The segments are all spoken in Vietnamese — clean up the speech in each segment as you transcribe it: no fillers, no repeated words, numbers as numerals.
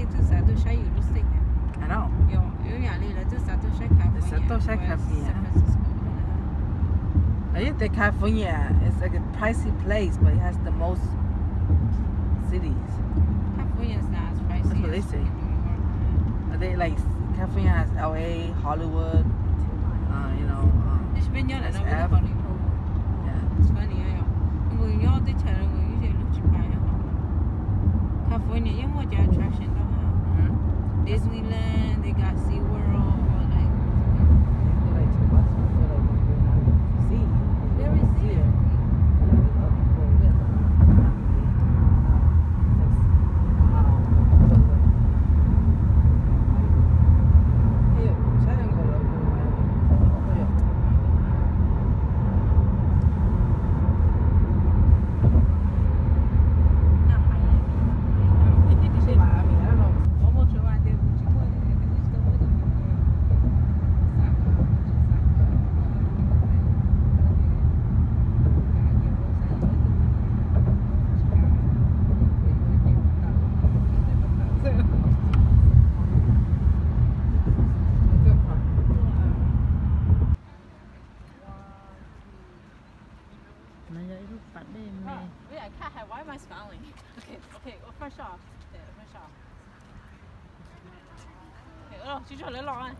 I know. It's Satoshi Cafe. I think California is like a pricey place, but it has the most cities. California is not as pricey. That's what they say. They like California has LA, Hollywood, you know. Ich bin ja nicht SF. over Hollywood. Yeah. It's funny, I know. When you're the channel, when you say look at California, you want your attraction, though, huh? Disneyland, they got SeaWorld, or like. Like too much. I feel like we're not going to see. Very see it. I can't have. Why am I smiling? Okay, well, first off. Yeah, first off. Okay, chị cho lấy lọ anh.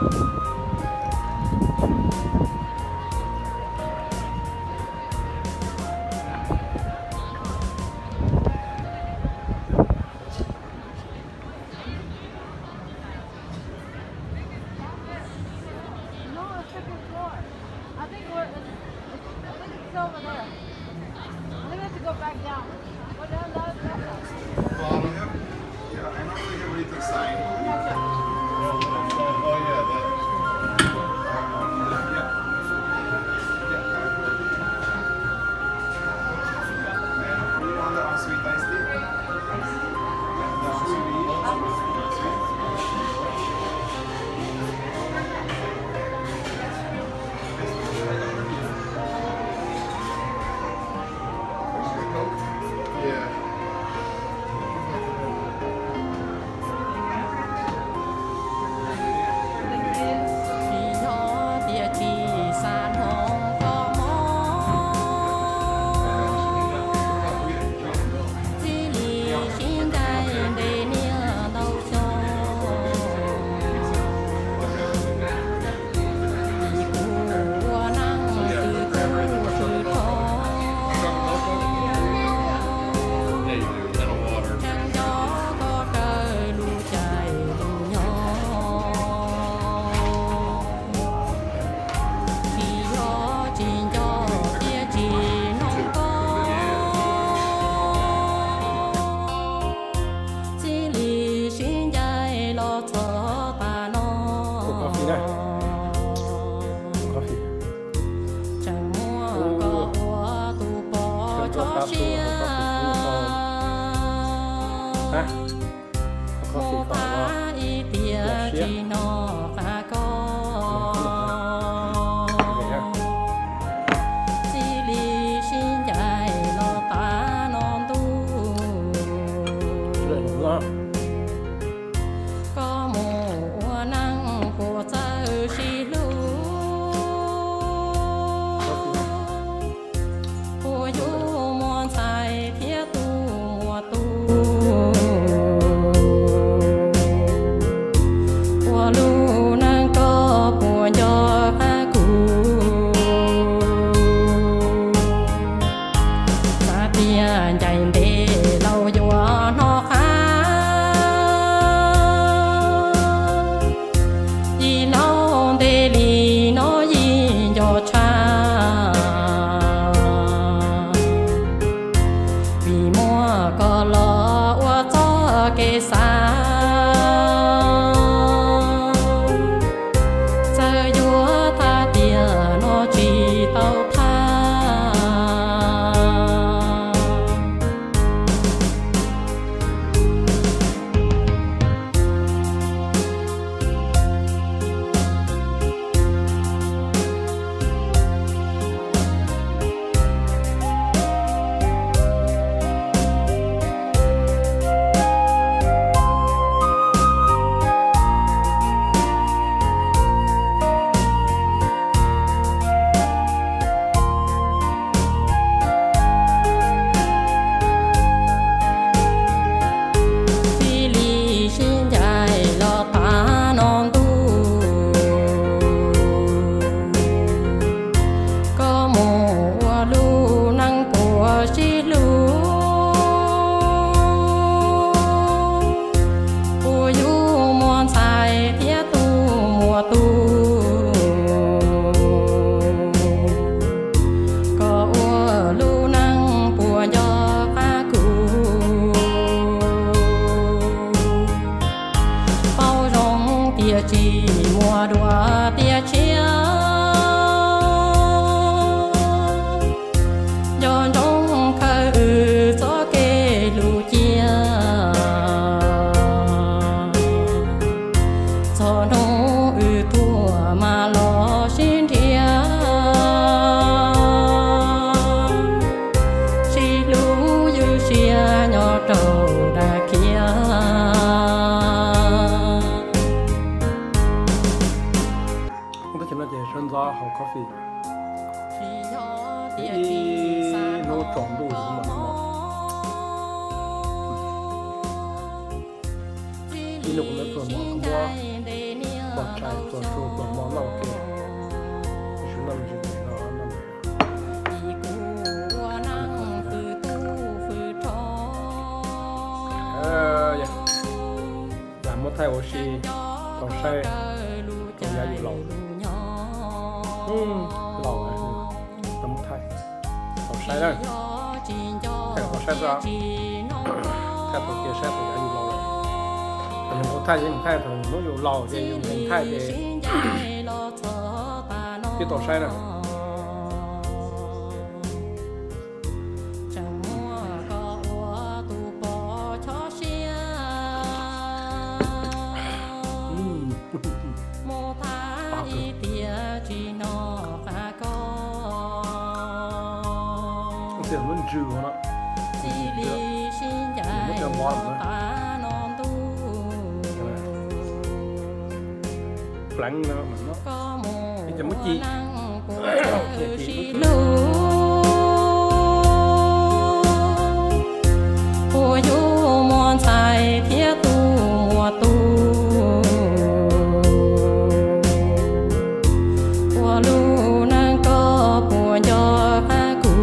Ini cũng là phần mà không có tọt trái tọt trụ tọt món nào kia chúng nằm trên này nó nằm làm một thay oxy còn say còn giá dụ lầu lầu này tấm thay còn say đây thay còn say ra thay còn kia say còn giá dụ lầu này nhưng một thay nhưng thay thì nó dụ lầu thì dùng thay để cái tổ say này thì mình trừ nó mất cái món nữa lạnh nó mà nó cái chấm chi của yêu mòn dài thiết tu mùa tu của lu năng có của cho khá cũ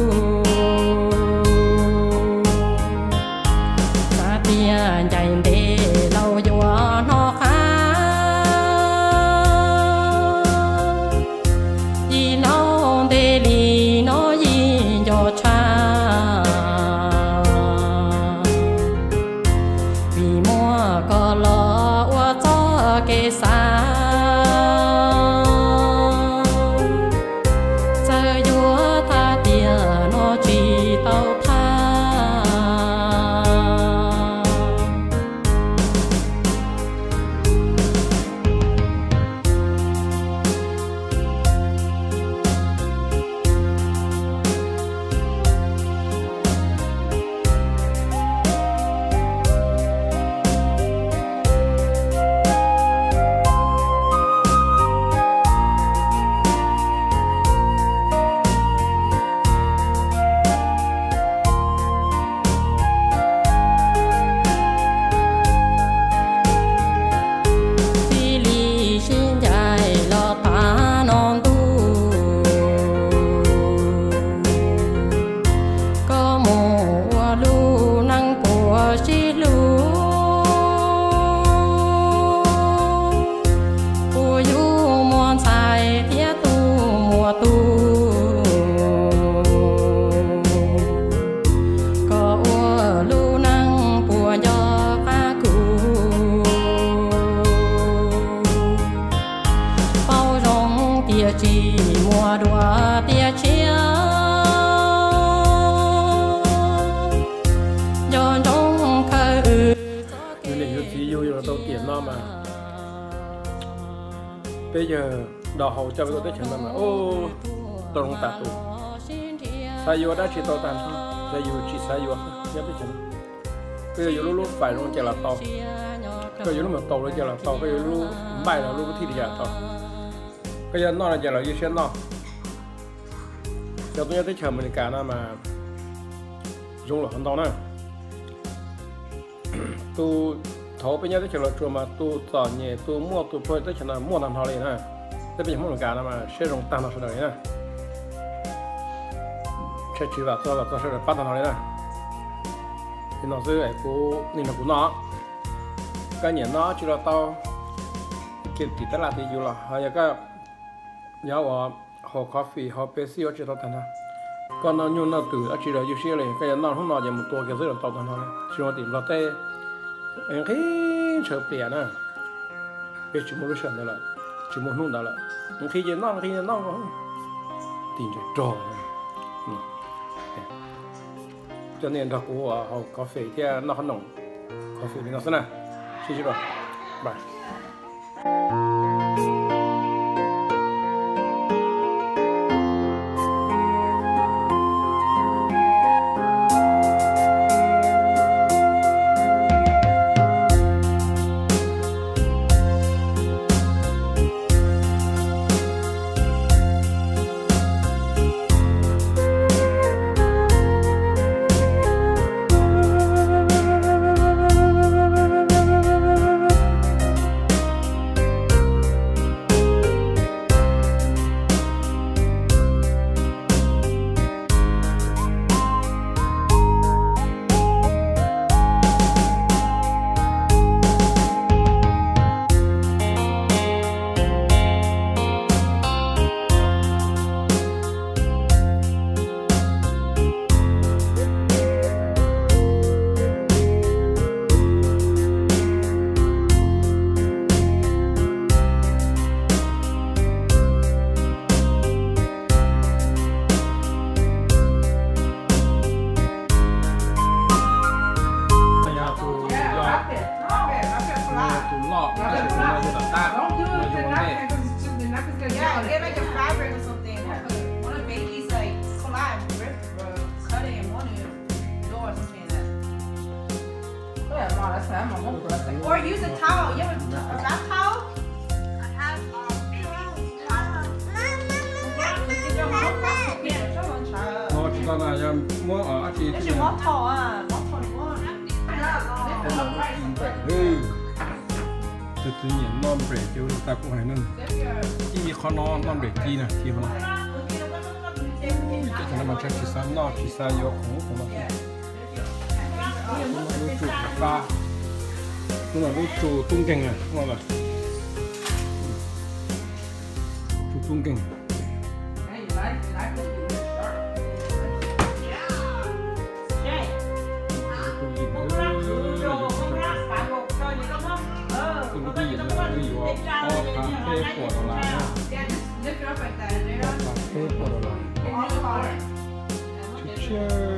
ta tia chạy để lâu gió nó khá gì lâu để đi nó gì cho cha có lo qua cho cái xa giờ chúa tha tiền nó chỉ tao tha chỉ mùa đùa tia chia do trong khơi như này chỉ vui là tao tiền nó mà bây giờ đào hậu cho tôi tới chuyện mà ô tao không tạt tụ sai vô đã chỉ tao tàn thôi sai vô chỉ sai vô nhớ tới chuyện bây giờ lúc phải luôn chạy là tao bây giờ lúc mà tàu nó chạy là tao bây giờ lúc bay là lúc thi thì chạy tao bây giờ nó là chạy là như thế nào giờ tôi nhớ tới chờ mình cả nó mà dùng là hoàn toàn này tôi thấu bây giờ tới chờ là chùa mà tôi tỏ nhẹ tôi mua tôi phơi tới chờ là mua làm thảo này nè tới bây giờ mua cả nó mà sẽ dùng tăng nó sẽ đấy nè sẽ chỉ là tôi sẽ bắt thằng này nè thì nó sẽ phải cố nhìn là của nó cái nhện nó chỉ là tao kiện tỷ tất là thì dù là hay cái nhớ vào họ coffee họ Pepsi họ chỉ tao thành ha còn nó nhung nó từ ở chỉ là như thế này cái nó không nói gì một tuổi cái rất là tao thành thôi chỉ là tìm vào tay em thấy sợ tiền nè cái chỉ một lúc sớm đó là chỉ một lúc đó là khi gì nó không tìm được trò cho nên là của họ coffee thì nó không nồng coffee thì nó thế nào xin chào bye mua ở chị Nó chỉ món thỏ à, món thỏ đúng không? tự nhiên non bể tiêu ta cũng hay nên chi khó non bể chi nè chi mà cái thằng mà chắc chỉ sao nó chỉ sao vô cũng nó lưu trụ ba nó là lưu trụ tung keng à ngon rồi trụ tung keng Cheers.